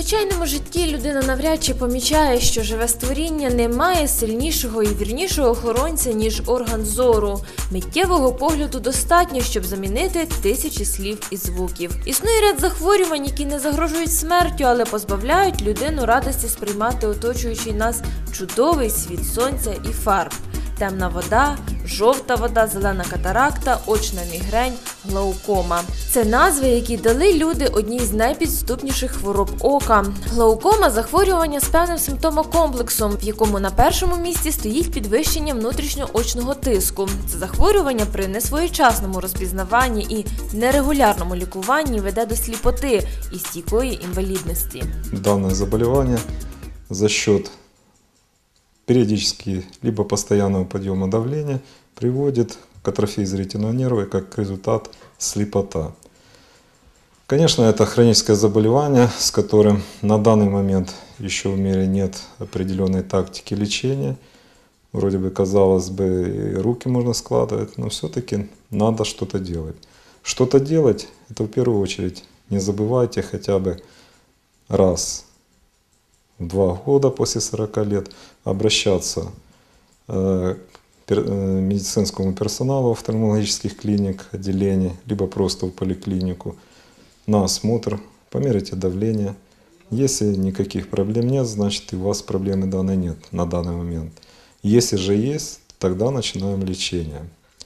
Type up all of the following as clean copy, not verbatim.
звичайному житті людина навряд чи помічає, що живе створіння не має сильнішого і вірнішого охоронця, ніж орган зору. Миттєвого погляду достатньо, щоб замінити тисячі слів і звуків. Існує ряд захворювань, які не загрожують смертю, але позбавляють людину радості сприймати оточуючий нас чудовий світ сонця і фарб. Темна вода, жовта вода, зелена катаракта, очна мігрень, глаукома. Це назви, які дали люди одній з найпідступніших хвороб ока. Глаукома – захворювання з певним симптомокомплексом, в якому на першому місці стоїть підвищення внутрішньоочного тиску. Це захворювання при несвоєчасному розпізнаванні і нерегулярному лікуванні веде до сліпоти і стійкої інвалідності. Дане заболевание за счет периодически либо постоянного подъема давления приводит к атрофии зрительного нерва и как результат слепота. Конечно, это хроническое заболевание, с которым на данный момент еще в мире нет определенной тактики лечения. Вроде бы, казалось бы, и руки можно складывать, но все-таки надо что-то делать. Что-то делать – это в первую очередь не забывайте хотя бы раз в 2 года после 40 лет обращаться к медицинскому персоналу офтальмологических клиник, отделений, либо просто в поликлинику на осмотр, померите давление. Если никаких проблем нет, значит и у вас проблемы данной нет на данный момент. Если же есть, тогда начинаем лечение.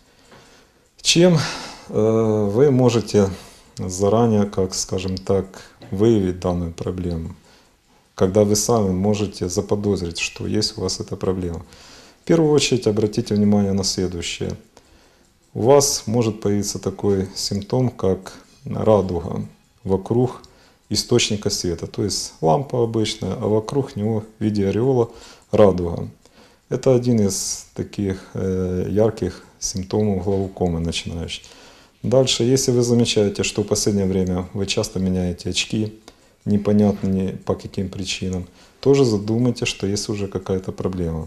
Чем вы можете заранее, как скажем так, выявить данную проблему? Когда вы сами можете заподозрить, что есть у вас эта проблема. В первую очередь обратите внимание на следующее. У вас может появиться такой симптом, как радуга вокруг источника света. То есть лампа обычная, а вокруг него в виде ореола радуга. Это один из таких ярких симптомов глаукомы начинающей. Дальше, если вы замечаете, что в последнее время вы часто меняете очки, непонятно по каким причинам, тоже задумайте, что есть уже какая-то проблема.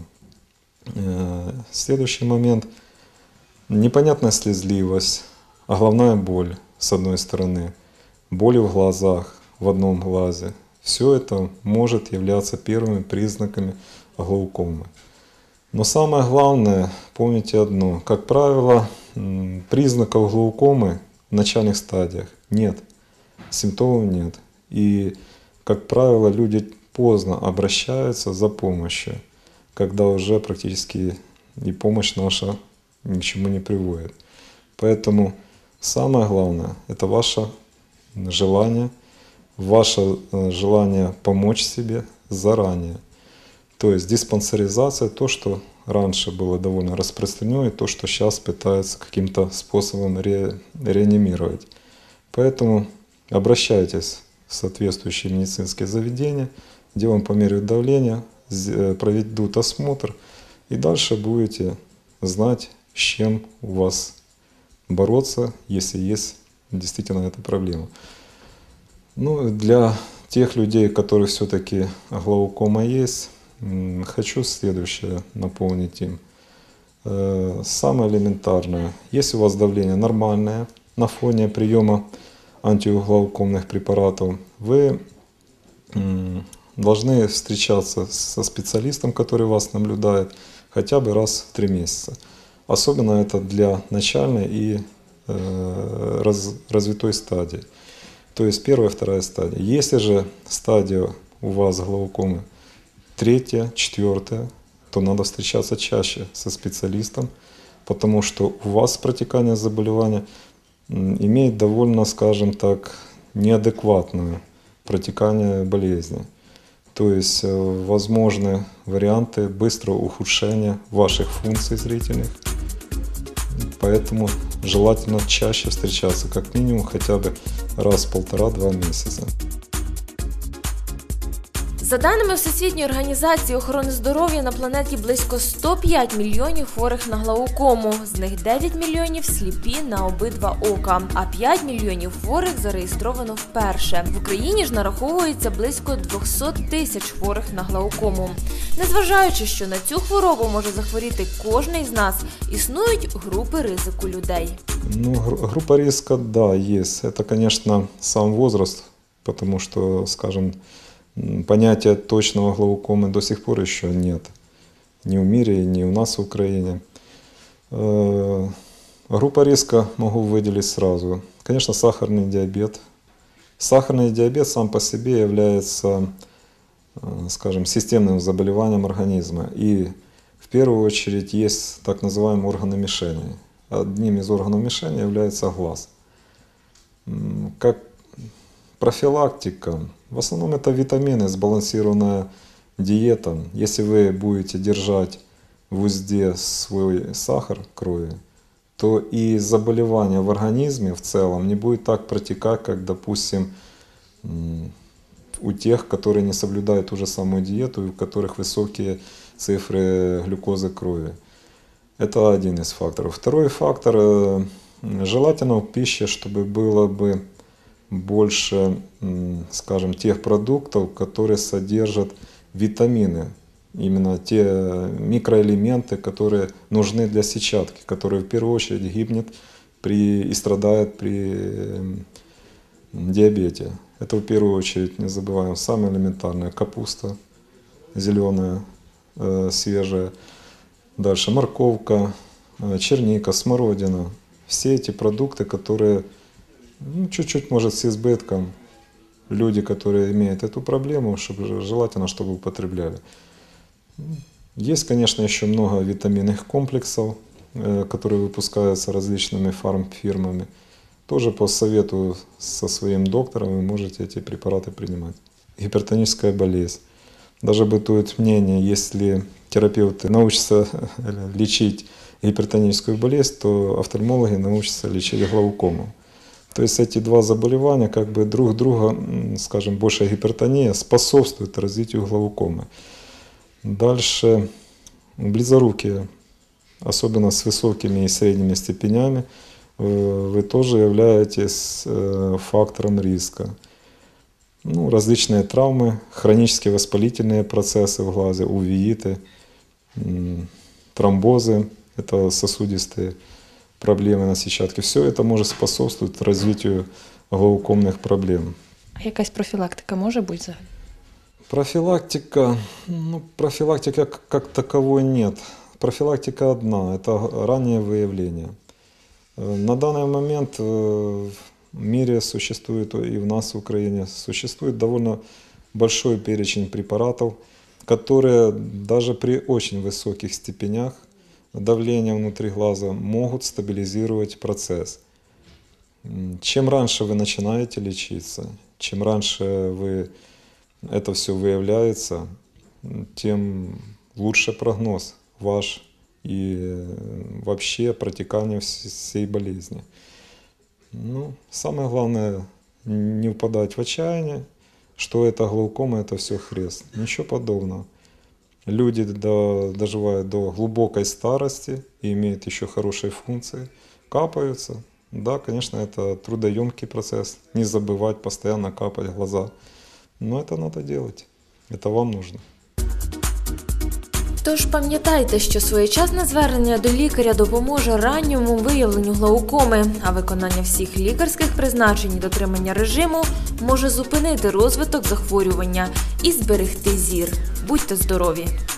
Следующий момент. Непонятная слезливость, а головная боль с одной стороны, боли в глазах, в одном глазе. Все это может являться первыми признаками глаукомы. Но самое главное, помните одно, как правило, признаков глаукомы в начальных стадиях нет, симптомов нет. И, как правило, люди поздно обращаются за помощью, когда уже практически и помощь наша ни к чему не приводит. Поэтому самое главное – это ваше желание помочь себе заранее. То есть диспансеризация, то, что раньше было довольно распространено, и то, что сейчас пытаются каким-то способом реанимировать. Поэтому обращайтесь в соответствующие медицинские заведения, где вам померяют давление, проведут осмотр, и дальше будете знать, с чем у вас бороться, если есть действительно эта проблема. Ну, для тех людей, у которых все-таки глаукома есть, хочу следующее напомнить им. Самое элементарное. Если у вас давление нормальное, на фоне приема антиглаукомных препаратов, вы должны встречаться со специалистом, который вас наблюдает, хотя бы раз в 3 месяца. Особенно это для начальной и развитой стадии. То есть 1-я, 2-я стадия. Если же стадия у вас глаукомы 3-я, 4-я, то надо встречаться чаще со специалистом, потому что у вас протекание заболевания имеет довольно, скажем так, неадекватное протекание болезни. То есть возможны варианты быстрого ухудшения ваших функций зрительных. Поэтому желательно чаще встречаться, как минимум хотя бы раз в 1,5-2 месяца. За даними Всесвітньої організації охорони здоров'я, на планеті близько 105 мільйонів хворих на глаукому. З них 9 мільйонів сліпі на обидва ока, а 5 мільйонів хворих зареєстровано вперше. В Україні ж нараховується близько 200 тисяч хворих на глаукому. Незважаючи, що на цю хворобу може захворіти кожний з нас, існують групи ризику людей. Ну, группа риска, да, есть. Это, конечно, сам возраст, потому что, скажем, Понятия точного глаукомы до сих пор еще нет. Ни в мире, ни у нас в Украине. Группа риска могу выделить сразу. Конечно, сахарный диабет. Сахарный диабет сам по себе является, скажем, системным заболеванием организма. И в первую очередь есть так называемые органы мишени. Одним из органов мишени является глаз. Как профилактика, в основном это витамины, сбалансированная диета. Если вы будете держать в узде свой сахар крови, то и заболевания в организме в целом не будет так протекать, как, допустим, у тех, которые не соблюдают ту же самую диету, и у которых высокие цифры глюкозы крови. Это один из факторов. Второй фактор – желательно в пище, чтобы было бы больше, скажем, тех продуктов, которые содержат витамины. Именно те микроэлементы, которые нужны для сетчатки, которые в первую очередь гибнут и страдают при диабете. Это в первую очередь, не забываем, самое элементарное: капуста зеленая, свежая, дальше морковка, черника, смородина. Все эти продукты, которые чуть-чуть, может, с избытком, люди, которые имеют эту проблему, желательно, чтобы употребляли. Есть, конечно, еще много витаминных комплексов, которые выпускаются различными фармфирмами. Тоже по совету со своим доктором вы можете эти препараты принимать. Гипертоническая болезнь. Даже бытует мнение, если терапевты научатся лечить гипертоническую болезнь, то офтальмологи научатся лечить глаукому. То есть эти два заболевания как бы друг друга, скажем, большая гипертония способствует развитию глаукомы. Дальше близорукие, особенно с высокими и средними степенями, вы тоже являетесь фактором риска. Различные травмы, хронические воспалительные процессы в глазе, увеиты, тромбозы, это сосудистые проблемы на сетчатке. Все это может способствовать развитию глаукомных проблем. А якась профілактика може бути взагалі? Профилактика как таковой нет. Профилактика одна – это раннее выявление. На данный момент в мире существует, и в нас, в Украине, существует довольно большой перечень препаратов, которые даже при очень высоких степенях давления внутри глаза могут стабилизировать процесс. Чем раньше вы начинаете лечиться, чем раньше это все выявляется, тем лучше прогноз ваш и вообще протекание всей болезни. Самое главное не впадать в отчаяние, что это глаукома, это все хрест. Ничего подобного. Люди доживают до глубокой старости и имеют еще хорошие функции, капаются. Да, конечно, это трудоемкий процесс. Не забывать постоянно капать в глаза. Но это надо делать. Это вам нужно. Тож пам'ятайте, що своєчасне звернення до лікаря допоможе ранньому виявленню глаукоми, а виконання всіх лікарських призначень і дотримання режиму може зупинити розвиток захворювання і зберегти зір. Будьте здорові!